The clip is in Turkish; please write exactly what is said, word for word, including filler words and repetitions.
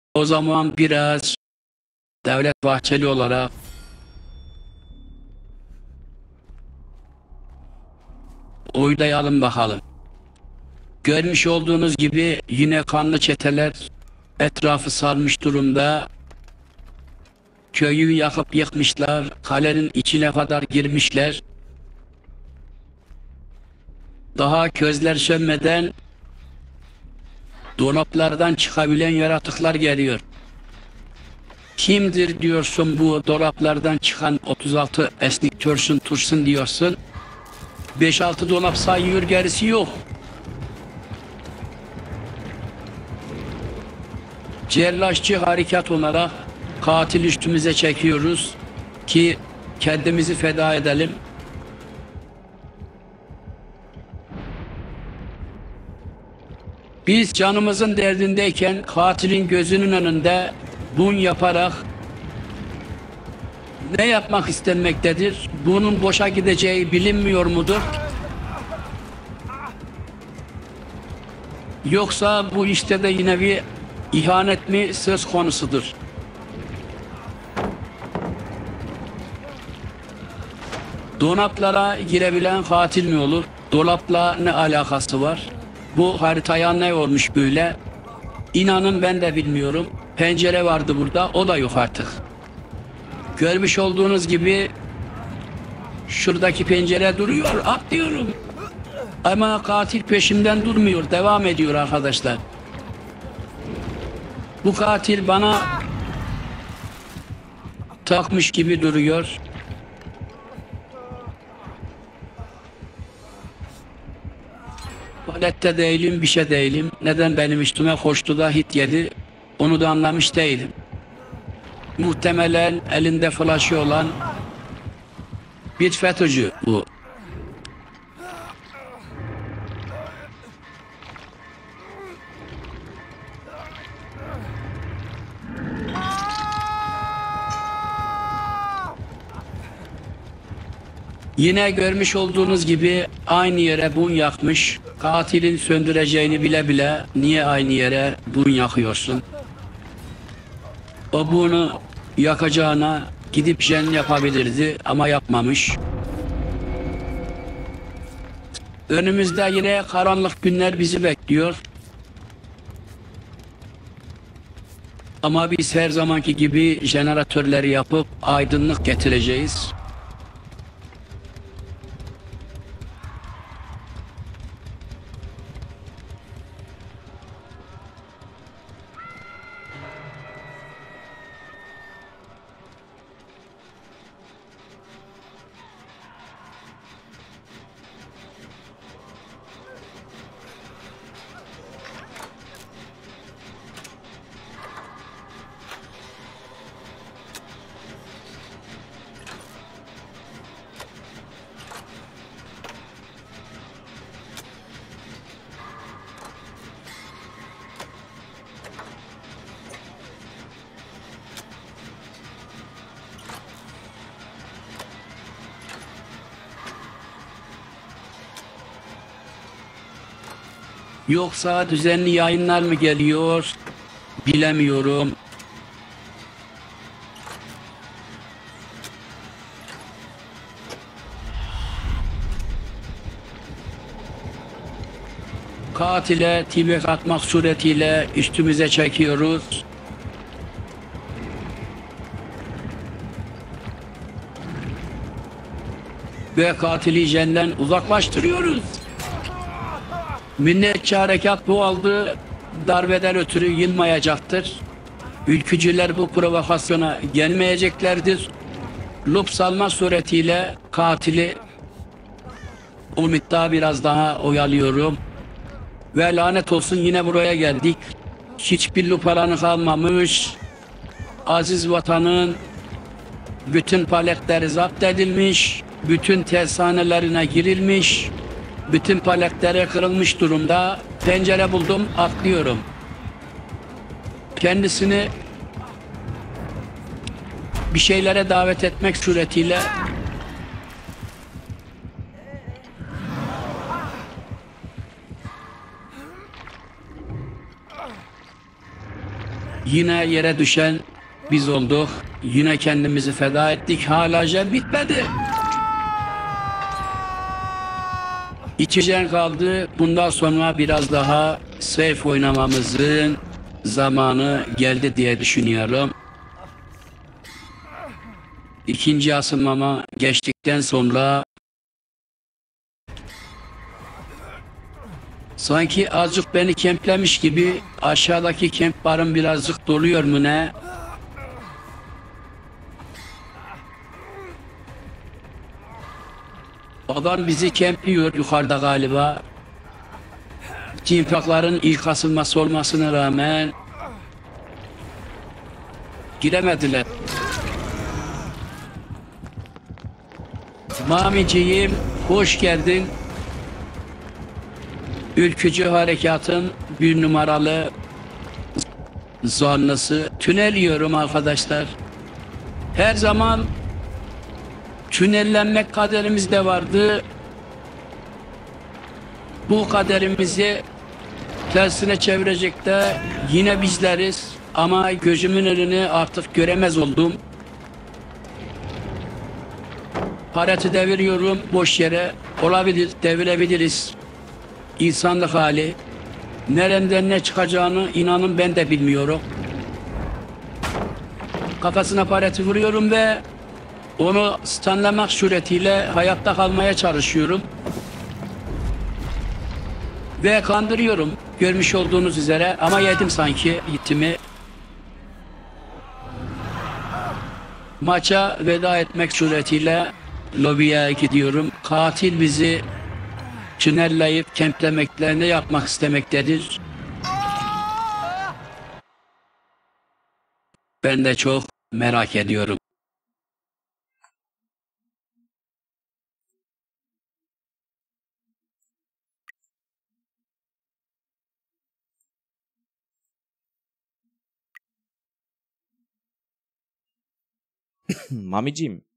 O zaman biraz Devlet Bahçeli olarak oylayalım bakalım. Görmüş olduğunuz gibi yine kanlı çeteler etrafı sarmış durumda. Köyü yakıp yıkmışlar, kalenin içine kadar girmişler. Daha közler sönmeden dolaplardan çıkabilen yaratıklar geliyor. Kimdir diyorsun bu dolaplardan çıkan otuz altı esnik törsün tursun diyorsun. beş altı dolap sayıyor, gerisi yok. Cellaşçı harekat olarak katil üstümüze çekiyoruz ki kendimizi feda edelim. Biz canımızın derdindeyken katilin gözünün önünde bun yaparak ne yapmak istenmektedir? Bunun boşa gideceği bilinmiyor mudur? Yoksa bu işte de yine bir ihanet mi söz konusudur? Dolaplara girebilen katil mi olur? Dolapla ne alakası var? Bu haritaya ne olmuş böyle? İnanın ben de bilmiyorum. Pencere vardı burada, o da yok artık. Görmüş olduğunuz gibi şuradaki pencere duruyor, atlıyorum. Ama katil peşimden durmuyor, devam ediyor arkadaşlar. Bu katil bana takmış gibi duruyor. Tuvalette değilim, bir şey değilim. Neden benim üstüme koştu da hit yedi, onu da anlamış değilim. Muhtemelen elinde flaşı olan bir FETÖ'cü bu. Yine görmüş olduğunuz gibi aynı yere bun yakmış. Katilin söndüreceğini bile bile niye aynı yere bun yakıyorsun? O bunu yakacağına gidip jen yapabilirdi ama yapmamış. Önümüzde yine karanlık günler bizi bekliyor. Ama biz her zamanki gibi jeneratörleri yapıp aydınlık getireceğiz. Yoksa düzenli yayınlar mı geliyor? Bilemiyorum. Katile tibek atmak suretiyle üstümüze çekiyoruz. Ve katili jenden uzaklaştırıyoruz. Milliyetçi harekat bu aldığı darbeden ötürü yılmayacaktır. Ülkücüler bu provokasyona gelmeyeceklerdir. Lup salma suretiyle katili umutta biraz daha oyalıyorum. Ve lanet olsun yine buraya geldik. Hiçbir lup alanı kalmamış. Aziz vatanın bütün paletleri zapt edilmiş. Bütün tersanelerine girilmiş. Bütün paletleri kırılmış durumda. Pencere buldum, atlıyorum. Kendisini bir şeylere davet etmek suretiyle Yine yere düşen biz olduk. Yine kendimizi feda ettik. Hala jen bitmedi. İki jen kaldı. Bundan sonra biraz daha safe oynamamızın zamanı geldi diye düşünüyorum. İkinci asılmama geçtikten sonra sanki azıcık beni kemplemiş gibi aşağıdaki kemp barım birazcık doluyor mu ne? Adam bizi kempliyor yukarıda galiba. Timpakların ilk asılması olmasına rağmen giremediler. Mamiciğim hoş geldin. Ülkücü harekatın bir numaralı zanlısı. Tünel yiyorum arkadaşlar. Her zaman tünellenmek kaderimizde vardı. Bu kaderimizi tersine çevirecek de yine bizleriz. Ama gözümün önünü artık göremez oldum. Pareti deviriyorum boş yere. Olabilir, devirebiliriz. İnsanlık hali. Nereden ne çıkacağını inanın ben de bilmiyorum. Kafasına pareti vuruyorum ve onu stunlamak suretiyle hayatta kalmaya çalışıyorum. Ve kandırıyorum. Görmüş olduğunuz üzere ama yedim sanki hitimi. Maça veda etmek suretiyle lobiye gidiyorum. Katil bizi tünelleyip kemplemekle ne yapmak istemektedir? Ben de çok merak ediyorum. Mamiciğim,